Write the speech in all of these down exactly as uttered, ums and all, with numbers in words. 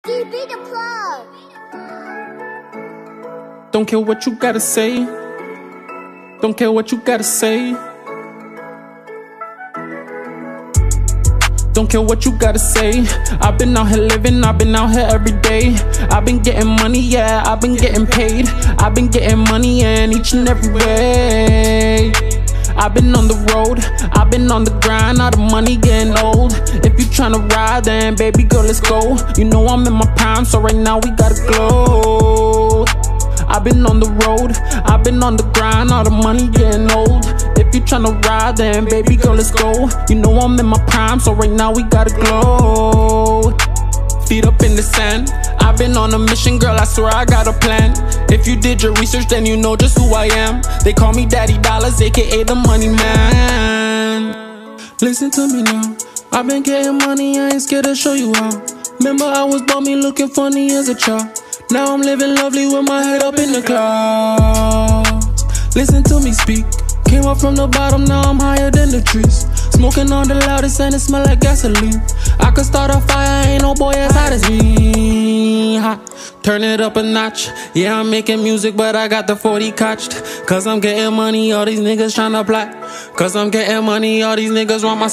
D B the plug. Don't care what you gotta say. Don't care what you gotta say. Don't care what you gotta say. I've been out here living, I've been out here every day. I've been getting money, yeah, I've been getting paid. I've been getting money in each and every way. I've been on the road, I've been on the grind, now the money getting old. If you tryna ride, then baby girl, let's go. You know I'm in my prime, so right now we gotta glow. I've been on the road, I've been on the grind, now the money getting old. If you tryna ride, then baby girl, let's go. You know I'm in my prime, so right now we gotta glow. Feet up in the sand, I've been on a mission, girl, I swear I got a plan. If you did your research, then you know just who I am. They call me Daddy Dollars, aka the money man. Listen to me now, I've been getting money, I ain't scared to show you how. Remember I was bummy looking funny as a child. Now I'm living lovely with my head up in the clouds. Listen to me speak, came up from the bottom, now I'm higher than the trees. Smoking on the loudest and it smell like gasoline. I could start a fire, ain't no boy as hot as me. Ha. Turn it up a notch, yeah I'm making music but I got the forty cotched. Cause I'm getting money, all these niggas tryna plot. Cause I'm getting money, all these niggas want my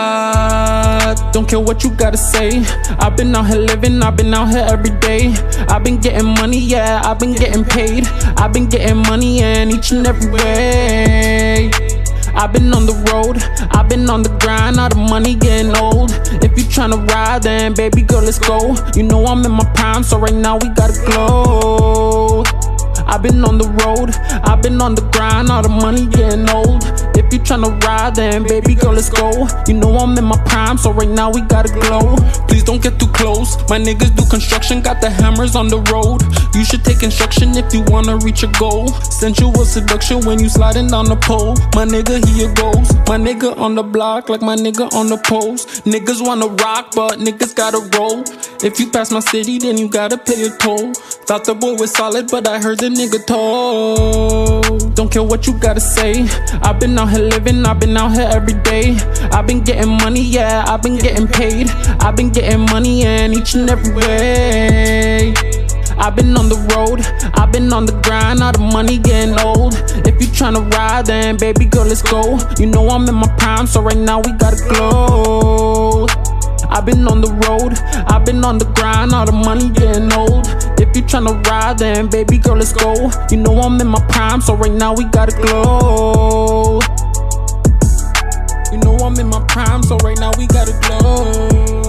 spot. Don't care what you gotta say, I've been out here living, I've been out here every day. I've been getting money, yeah, I've been getting paid. I've been getting money in each and every way. I've been on the road, I've been on the grind, now the money getting old. If you tryna ride, then baby girl, let's go. You know I'm in my prime, so right now we gotta glow. I've been on the road, I've been on the grind, now the money getting old. If you tryna ride, then baby girl, let's go. You know I'm in my prime, so right now we gotta glow. Please don't get too close, my niggas do construction, got the hammers on the road. You should take instruction if you wanna reach your goal. Sensual seduction when you sliding down the pole. My nigga, here goes, my nigga on the block like my nigga on the post. Niggas wanna rock, but niggas gotta roll. If you pass my city, then you gotta pay a toll. Thought the boy was solid, but I heard the nigga told. Don't care what you gotta say, I've been out here living, I've been out here every day. I've been getting money, yeah, I've been getting paid. I've been getting money in each and every way. I've been on the road, I've been on the grind, now the money getting old. If you tryna ride, then baby girl, let's go. You know I'm in my prime, so right now we gotta glow. I've been on the road, I've been on the grind, now the money getting old. If you tryna ride, then baby girl, let's go. You know I'm in my prime, so right now we gotta glow. You know I'm in my prime, so right now we gotta glow.